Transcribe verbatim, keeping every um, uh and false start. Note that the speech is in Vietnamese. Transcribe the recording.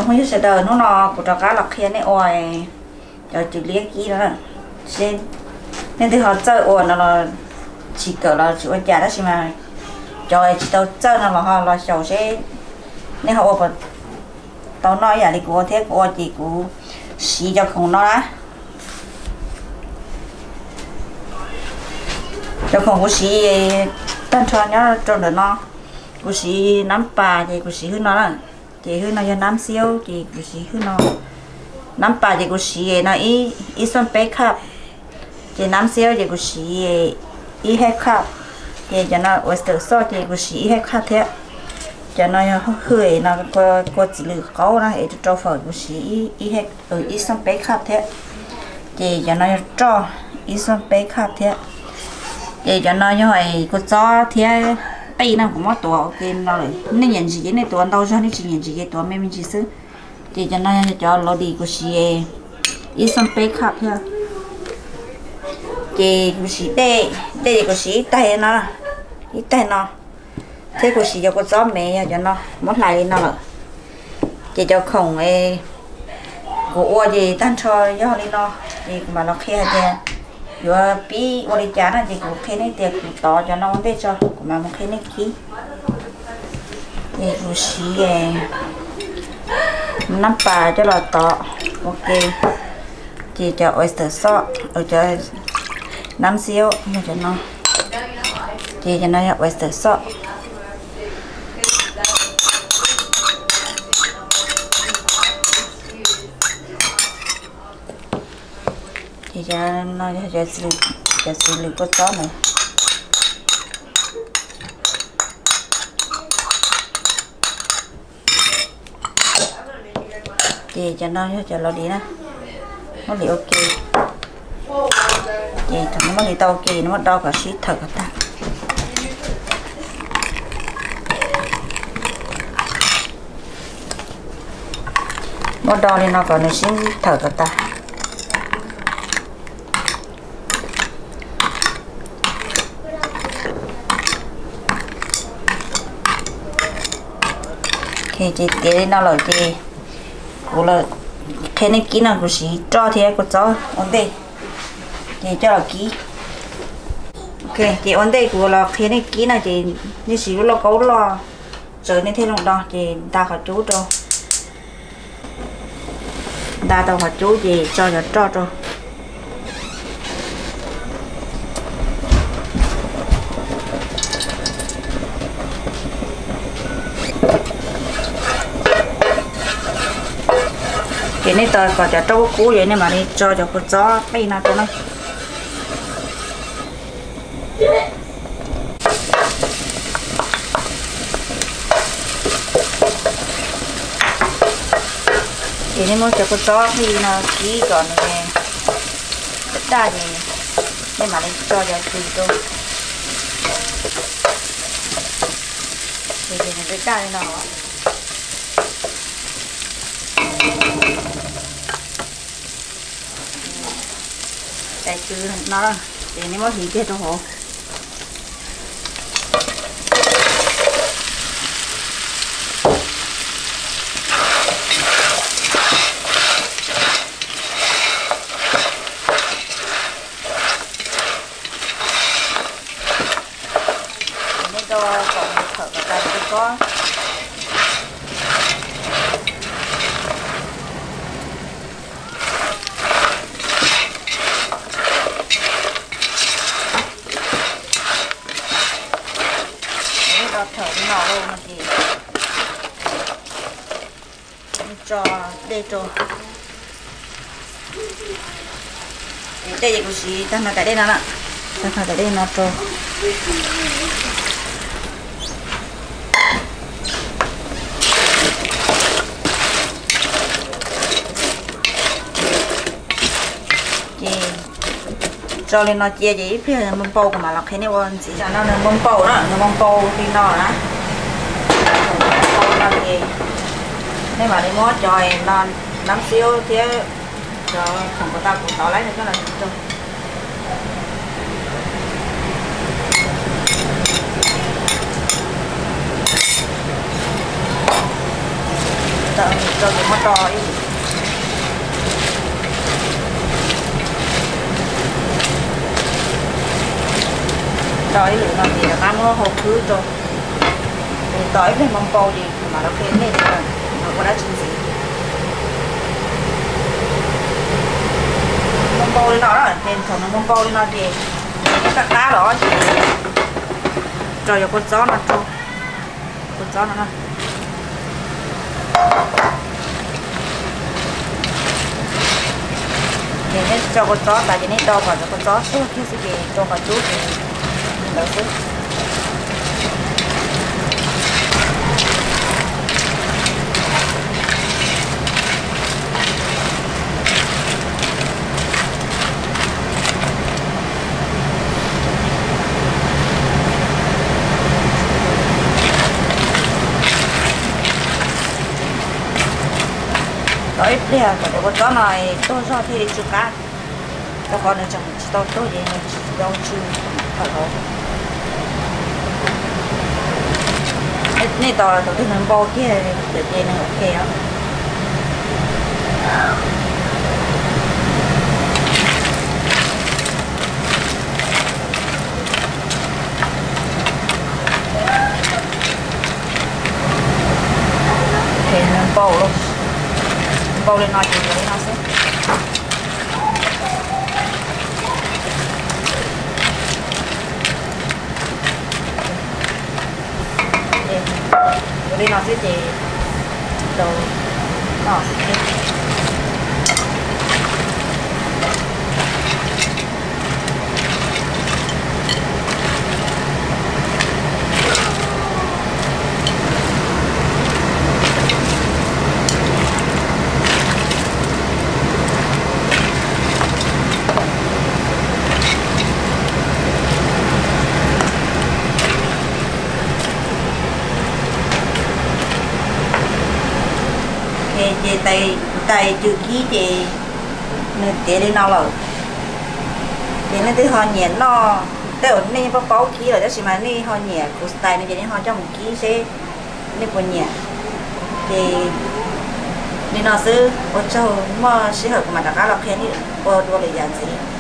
không sẽ đời nó nó của trò cá lọc kia này oi cho chữ liếc kỹ đó trên nên thì họ chơi oi nó là chỉ cỡ là chữ già đó chỉ mà cho chỉ tao chơi nó là họ là sầu sẽ nên họ oi tao nói vậy thì của thế của chị của xí cho không nó á cho không có xí tan cho nhá cho được nó của xí nắm bà thì của xí hư nó là chị hư nó cho nắm xíu chị của xí hư nó nắm bà chị của xí nó ít ít son bé khắp chị nắm xíu chị của xí ít hết khắp thì cho nó oyster sauce chị của xí hết khắp thế cho nó hơi nó có có chỉ lử khó nó để cho phở của xí ít hết ở ít son bé khắp thế chị cho nó cho ít son bé khắp thế chị cho nó như vậy có gió thế bây giờ cũng mất tuổi cái nó rồi nên nhận gì này tuổi đâu cho nên chỉ nhận gì tuổi mấy mình chỉ xứ thì cho nó cho lo đi của chị ít xong bé khắp thôi chị của chị đây đây của chị tay nó ít tay nó thế của chị cho có gió mẹ cho nó mất lại nó rồi chị cho khổng ấy của gì tan cho gió đi nó thì mà nó khe thế vừa bí ô đi chán là gì cũng khen này tiệc to cho nó để cho mà một khen này kỹ thì cũng xí nắm bà cho là to ok thì cho oyster sauce ở cho nắm xíu như cho nó thì cho nó oyster sauce thì cho nó cho xử cho xử lý cốt chó này thì cho nó cho nó đi nè nó đi ok thì thằng nó đi tao ok nó bắt đầu cả shit thật cả ta bắt đầu thì nó còn nó shit thật cả ta thì chị tiến nó là chị cũng là cái này kỹ năng của chị cho thì có cho ổn định thì cho là kỹ ok chị ổn định của là cái này kỹ năng chị như xíu là cấu lo rồi nên thêm lòng đó thì ta phải chú cho ta đâu phải chú gì cho cho cho cho cái này tôi có cho trâu cú vậy nên mà đi cho cho con chó bây nào cho nó thì nên muốn cho con chó thì nó kỹ còn này tất đa gì nên mà đi cho cho tùy tôi thì thì nó tất đa nó tại chứ nó thì nó mới hỉ kia cho hộ nên cho còn thở cả tay có thở nhỏ luôn mà thì cho đây cho đây là cái gì ta nói tại đây nào nè ta nói tại đây nào cho cho lên nó chia gì phía mông bầu của mà lọc thế này còn chỉ là nó là mông bầu đó nó mông bầu thì nó đó nên mà đi mót cho nó nắm xíu thế cho không có tao cũng tao lấy được cái là được tao cho cái mất trò ấy đói lửa nó thì là ăn nó hộp cứ cho đói về mong bầu đi mà nó kén lên rồi nó có đã chín gì mong bầu đi nó đó nên thằng nó mong bầu đi nó thì cái cá cá đó thì rồi cho con chó nó cho con chó nó nó thì nên cho con chó tại vì nên đo vào cho con chó số kia sẽ về cho vào chút thì đỡ sức đấy bây giờ phải có chó này tôi cho thì đi chụp cá tôi còn chẳng tôi tôi gì này đâu chưa phải không này tao tôi thấy nó bao kia để đây nó ok á thì nó bao luôn bao lên nói chuyện với nó sẽ đây nó sẽ thì đồ nó chị tay tay chữ ký chị nên để đi nào rồi thì nên tới họ nhẹ nó tới ở đây có báo ký rồi đó chỉ mà đi họ nhẹ của tay này họ cho một ký sẽ nên còn nhẹ thì đi nào sư ở châu mà sẽ hợp mà đã cá lọc khen đi qua đua để dàn gì